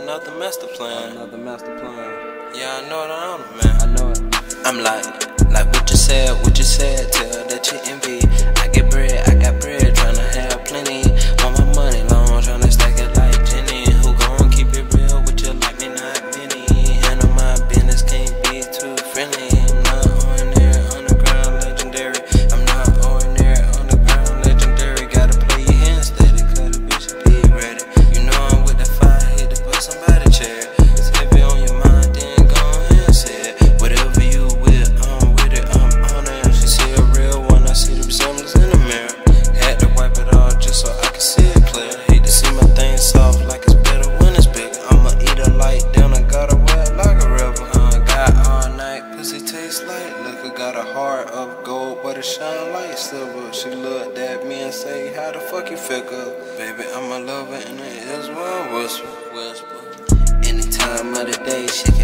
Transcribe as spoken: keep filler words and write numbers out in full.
another master plan. Another master plan. Yeah, I know it, I know it, man. I know it. I'm like, like what you said, what you said, tell that you envy. I get bread, I got bread, tryna have plenty. Want my money long, tryna stack it like Jenny. Who gon' keep it real with you like me, not many. Handle my business, can't be too friendly. I'm not ordinary, underground legendary. I'm not ordinary, underground legendary. Gotta play your hands steady, cause the bitch be ready. You know I'm with the fire, hit to put somebody chair. It's heavy on your mind, then go ahead and say it. Whatever you with, I'm with it, I'm on it. She see a real one, I see the resemblance in the mirror. Had to wipe it all just so I can see it clear. Hate to see my thing soft like it's better when it's bigger. I'ma eat a light, then I gotta wear it like a river. Uh, got all night, pussy tastes like liquor. Got a heart of gold, but it shine like silver. She looked at me and say, how the fuck you figure? Baby, I'm a lover and it is what I whisper, whisper. Any time of the day, she